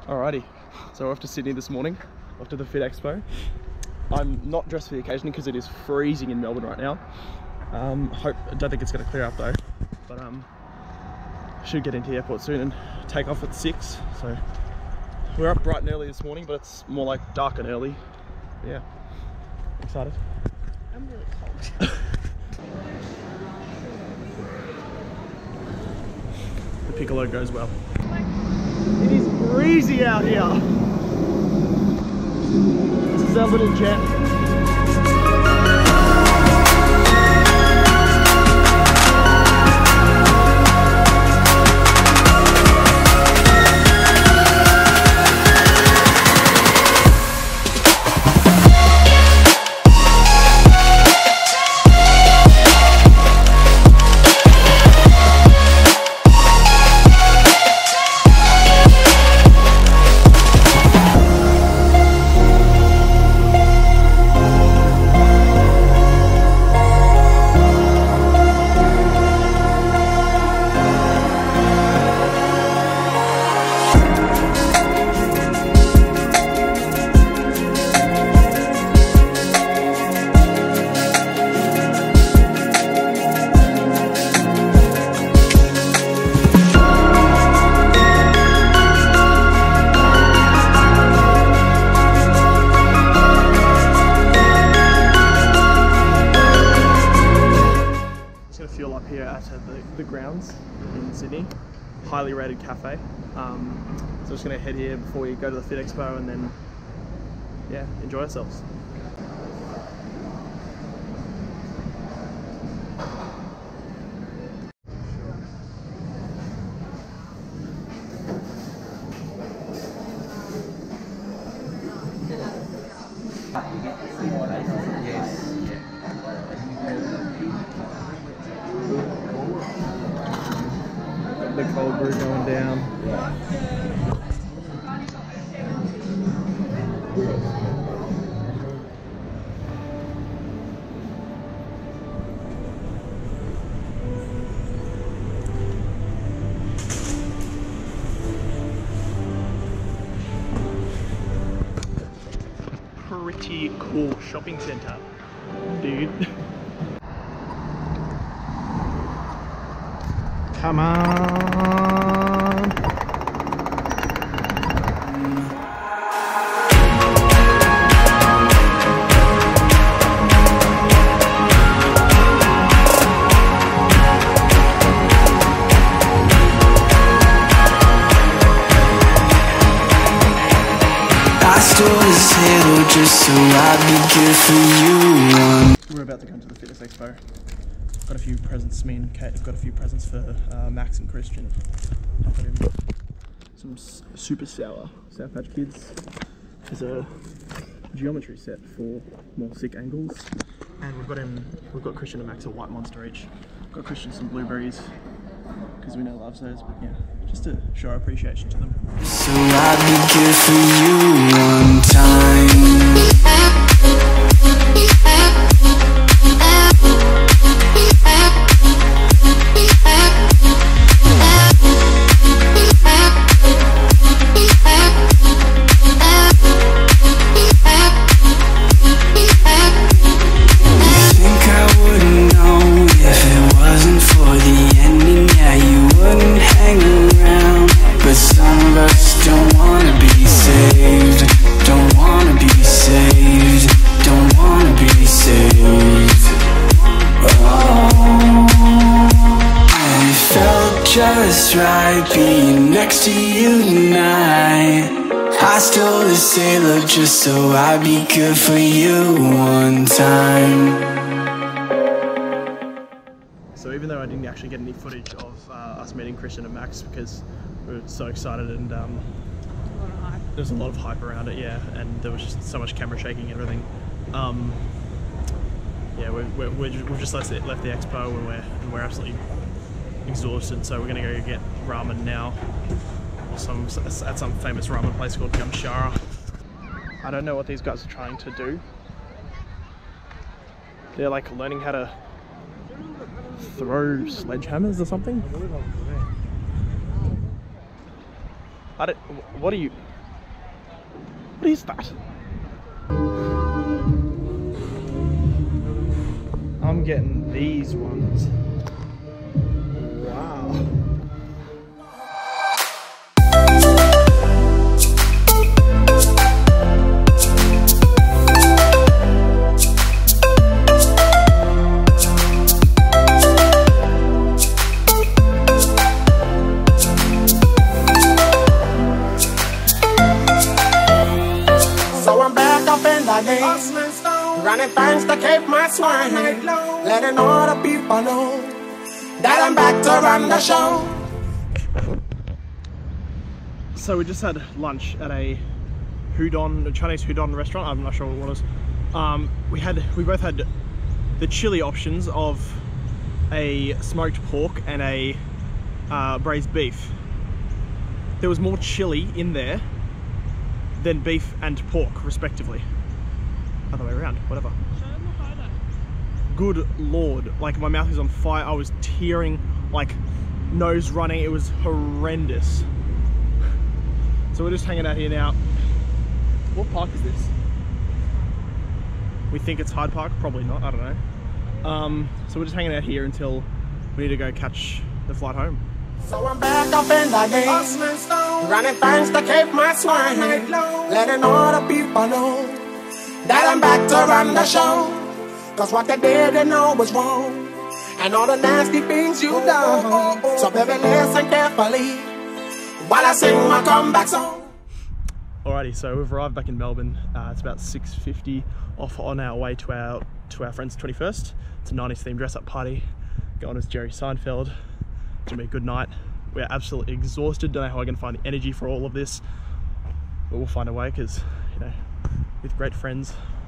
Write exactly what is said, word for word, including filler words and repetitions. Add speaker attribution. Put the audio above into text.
Speaker 1: Alrighty, so we're off to Sydney this morning, off to the Fit Expo. I'm not dressed for the occasion because it is freezing in Melbourne right now. Um, hope, I don't think it's going to clear up though, but um, should get into the airport soon and take off at six. So we're up bright and early this morning, but it's more like dark and early. Yeah, excited.
Speaker 2: I'm really cold.
Speaker 1: The piccolo goes well. It is breezy out here. This is our little jet. Fuel up here at the, the grounds in Sydney, highly rated cafe. Um, so just going to head here before we go to the Fit Expo and then, yeah, enjoy ourselves. The cold brew going down. Pretty cool shopping centre, dude. Come on.
Speaker 3: I stole this halo just so I'd be good for you.
Speaker 1: We're about to go to the Fitness Expo. Got a few presents, me and Kate have got a few presents for uh, Max and Christian. I've got him some super sour Sour Patch Kids. There's a geometry set for more sick angles. And we've got him, we've got Christian and Max a white monster each. Got Christian some blueberries, because we know he loves those, but yeah, just to show our appreciation to them.
Speaker 3: So I'd be good for you one time. Just right being next to you tonight. I stole this halo just so I'd be good for you one time.
Speaker 1: So even though I didn't actually get any footage of uh, us meeting Christian and Max because we were so excited and um, there was a lot of hype around it, yeah, and there was just so much camera shaking and everything. Um, yeah, we're, we're, we're just, we've just left the, left the expo and we're, and we're absolutely exhausted, so we're gonna go get ramen now, or some at some famous ramen place called Yamshara. I don't know what these guys are trying to do. They're like learning how to throw sledgehammers or something. I don't. What are you? What is that? I'm getting these ones. Wow.
Speaker 4: So I'm back up in the day, running thanks to keep my swine, letting all the people know that I'm back to run the show.
Speaker 1: So we just had lunch at a udon, a Chinese udon restaurant. I'm not sure what it was. Um, we had, we both had the chili options of a smoked pork and a uh, braised beef. There was more chili in there than beef and pork, respectively. Other way around, whatever. Good lord, like my mouth is on fire. I was tearing, like nose running. It was horrendous. So we're just hanging out here now. What park is this? We think it's Hyde Park, probably not, I don't know. Um, so we're just hanging out here until we need to go catch the flight home.
Speaker 4: So I'm back up in the day, running thanks to keep my swine, letting all the people know that I'm back to run the show. Cause what they did they know was wrong, and all the nasty things you've done. So baby, listen carefully while I sing my comeback song.
Speaker 1: Alrighty, so we've arrived back in Melbourne. Uh, it's about six fifty, off on our way to our to our friend's twenty-first. It's a nineties themed dress up party. Going as Jerry Seinfeld. It's gonna be a good night. We're absolutely exhausted. Don't know how we're gonna find the energy for all of this, but we'll find a way, because you know, with great friends,